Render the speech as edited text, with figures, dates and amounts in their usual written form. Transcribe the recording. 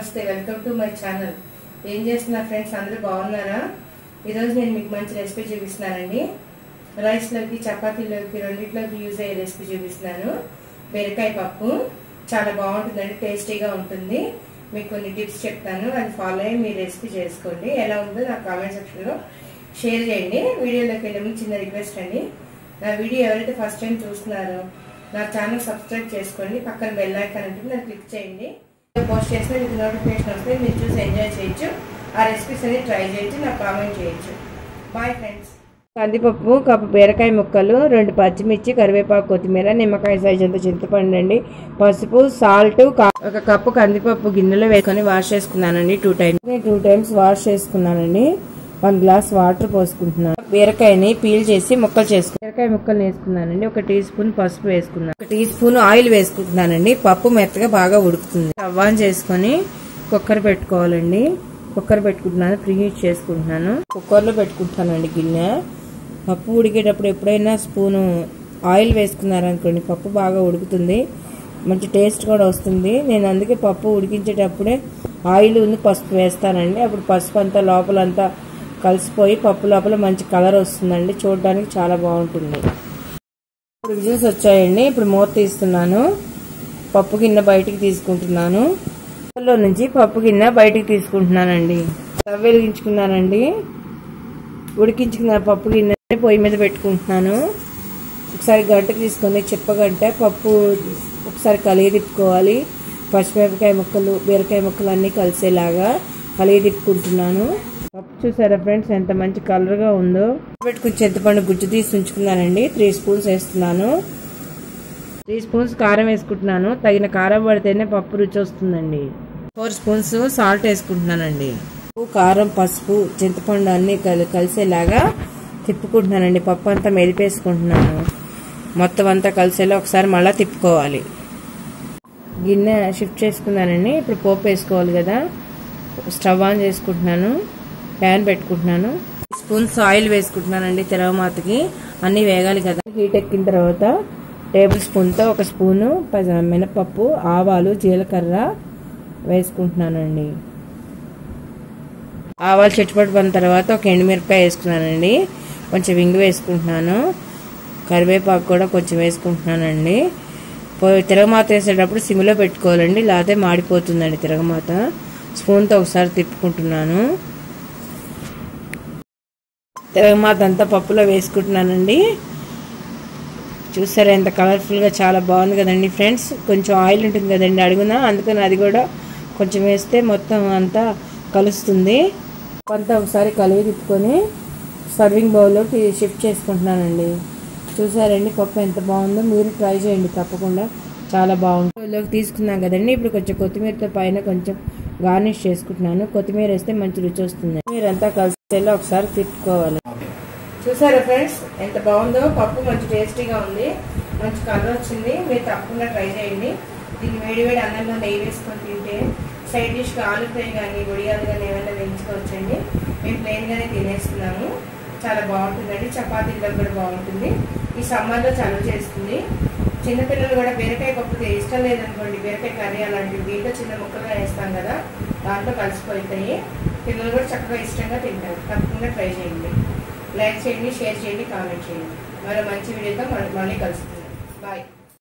నమస్తే welcome to my channel. ఏం చేస్తున్నారు ఫ్రెండ్స్, అందరూ బాగున్నారా? ఈరోజు నేను మీకు మంచి రెసిపీ చూపిస్తున్నానండి. రైస్లోకి చపాతీలోకి రెండింటిలోకి యూజ్ అయ్యే రెసిపీ చూపిస్తున్నాను. బీరకాయ పప్పు చాలా బాగుంటుందండి, టేస్టీగా ఉంటుంది. మీకు కొన్ని టిప్స్ చెప్తాను, అది ఫాలో అయ్యి మీ రెసిపీ చేసుకోండి. ఎలా ఉందో నాకు కామెంట్ సెక్షన్లో షేర్ చేయండి. వీడియోలోకి వెళ్ళే ముందు చిన్న రిక్వెస్ట్ అండి, నా వీడియో ఎవరైతే ఫస్ట్ టైం చూస్తున్నారో నా ఛానల్ సబ్స్క్రైబ్ చేసుకోండి. పక్కన బెల్ ఐకాన్ ఉంటుంది, దాన్ని క్లిక్ చేయండి. పోస్ట్ చేస్తే మీకు నోటిఫికేషన్ వస్తే మీరు చూసి ఎంజాయ్ చేయొచ్చు. ఆ రెసిపీస్ అన్ని ట్రై చేయొచ్చు, నాకు కామెంట్ చేయొచ్చు. Bye friends. కందిపప్పు, కప్పు బీరకాయ ముక్కలు, 2 పచ్చిమిర్చి, కరివేపాకు, కొత్తిమీర, నిమ్మకాయ సైజ్ అంత చింతపండు అండి, పసుపు, సాల్ట్, 1 కప్పు కందిపప్పు గిన్నెలో వేసుకొని వాష్ చేసుకున్నానండి. 2 టైమ్స్ వాష్ చేసుకున్నానండి. 1 గ్లాస్ వాటర్ పోసుకుంటున్నాను. బీరకాయని పీల్ చేసి ముక్కలు చేసుకున్నాను. బీరకాయ ముక్కలు వేసుకున్నానండి. 1 టీ స్పూన్ పసుపు వేసుకున్నాను. 1 టీ స్పూన్ ఆయిల్ వేసుకుంటున్నానండి. పప్పు మెత్తగా బాగా ఉడుకుతుంది. స్టవ్ ఆన్ చేసుకొని కుక్కర్ పెట్టుకోవాలండి. కుక్కర్ పెట్టుకుంటున్నాను, ప్రీహీట్ చేసుకుంటున్నాను. కుక్కర్లో పెట్టుకుంటున్నానండి గిన్నె. పప్పు ఉడికేటప్పుడు ఎప్పుడైనా స్పూను ఆయిల్ వేసుకున్నారనుకోండి, పప్పు బాగా ఉడుకుతుంది, మంచి టేస్ట్ కూడా వస్తుంది. నేను అందుకే పప్పు ఉడికించేటప్పుడే ఆయిల్ పసుపు వేస్తానండి. అప్పుడు పసుపు అంతా లోపలంతా కలిసిపోయి పప్పు లోపల మంచి కలర్ వస్తుందండి, చూడడానికి చాలా బాగుంటుంది. ఇప్పుడు విజిల్స్ వచ్చాయండి. ఇప్పుడు మూత తీస్తున్నాను. పప్పు గిన్నె బయటికి తీసుకుంటున్నాను. కుక్కర్లో నుంచి పప్పు గిన్నె బయటికి తీసుకుంటున్నానండి. స్టవ్ వెలిగించుకున్నానండి. ఉడికించుకున్న పప్పు గిన్నె పొయ్యి మీద పెట్టుకుంటున్నాను. ఒకసారి గంటకు తీసుకొని చెప్పగంట పప్పు ఒకసారి కలిగి తిప్పుకోవాలి. పచ్చిమిరపకాయ ముక్కలు, బీరకాయ ముక్కలు అన్నీ కలిసేలాగా కలిగి తిప్పుకుంటున్నాను. పప్పు చూసారా ఫ్రెండ్స్, ఎంత మంచి కలర్గా ఉందో. పెట్టుకుని చింతపండు గుజ్జు తీసి ఉంచుకున్నానండి. 3 స్పూన్స్ వేస్తున్నాను. 3 స్పూన్స్ కారం వేసుకుంటున్నాను. తగిన కారం పడితేనే పప్పు రుచి వస్తుందండి. 4 స్పూన్స్ సాల్ట్ వేసుకుంటున్నానండి. కారం, పసుపు, చింతపండు అన్నీ కలిసేలాగా తిప్పుకుంటున్నానండి. పప్పు అంతా మెదిపేసుకుంటున్నాను. మొత్తం అంతా కలిసేలా ఒకసారి మళ్ళీ తిప్పుకోవాలి. గిన్నె షిఫ్ట్ చేసుకున్నానండి. ఇప్పుడు పోపు వేసుకోవాలి కదా. స్టవ్ ఆన్ చేసుకుంటున్నాను. ప్యాన్ పెట్టుకుంటున్నాను. 3 స్పూన్స్ ఆయిల్ వేసుకుంటున్నానండి. తిరగమాతకి అన్నీ వేగాలి కదా. హీట్ ఎక్కిన తర్వాత టేబుల్ స్పూన్తో 1 స్పూను మినపప్పు, ఆవాలు, జీలకర్ర వేసుకుంటున్నానండి. ఆవాలు చిట్టుపట్టుకున్న తర్వాత 1 ఎండుమిరపకాయ వేసుకున్నానండి. కొంచెం ఇంగు వేసుకుంటున్నాను. కరివేపాకు కూడా కొంచెం వేసుకుంటున్నానండి. తిరగమాత వేసేటప్పుడు సిమ్లో పెట్టుకోవాలండి, లేకపోతే మాడిపోతుందండి తిరగమాత. స్పూన్తో ఒకసారి తిప్పుకుంటున్నాను. తిరగమాత అంతా పప్పులో వేసుకుంటున్నానండి. చూసారా ఎంత కలర్ఫుల్గా, చాలా బాగుంది కదండి ఫ్రెండ్స్. కొంచెం ఆయిల్ ఉంటుంది కదండి అడుగున, అందుకని అది కూడా కొంచెం వేస్తే మొత్తం అంతా కలుస్తుంది. అంతా ఒకసారి కలిగి తిప్పుకొని సర్వింగ్ బౌల్లోకి షిఫ్ట్ చేసుకుంటున్నానండి. చూసారండి పప్పు ఎంత బాగుందో, మీరు ట్రై చేయండి తప్పకుండా, చాలా బాగుంటుంది. బౌల్లోకి తీసుకున్నాం కదండి. ఇప్పుడు కొంచెం కొత్తిమీరతో పైన కొంచెం గార్నిష్ చేసుకుంటున్నాను. కొత్తిమీర వేస్తే మంచి రుచి వస్తుంది. మీరంతా కలిసేలా ఒకసారి తిప్పుకోవాలి. చూసారా ఫ్రెండ్స్ ఎంత బాగుందో, పప్పు మంచి టేస్టీగా ఉంది, మంచి కలర్ వచ్చింది. మీరు తప్పకుండా ట్రై చేయండి. దీన్ని వేడివేడి అన్నంలో నెయ్యి వేసుకొని తింటే సైడ్ డిష్గా ఆలు ఫ్రై కానీ వడియాలు కానీ ఏమైనా వేయించుకోవచ్చండి. మేము ప్లెయిన్గానే తినేస్తున్నాము. చాలా బాగుంటుందండి. చపాతీలో కూడా బాగుంటుంది. ఈ సమ్మర్లో చలువ చేస్తుంది. చిన్నపిల్లలు కూడా బీరకాయ పప్పు ఇష్టం లేదనుకోండి, బీరకాయ కర్రీ అలాంటివి దీంట్లో చిన్న ముక్కలుగా వేస్తాం కదా, దాంట్లో కలిసిపోతాయి. పిల్లలు కూడా చక్కగా ఇష్టంగా తింటారు. తప్పకుండా ట్రై చేయండి. లైక్ చేయండి, షేర్ చేయండి, కామెంట్ చేయండి. మరో మంచి వీడియోతో మళ్ళీ కలుస్తుంది. బాయ్.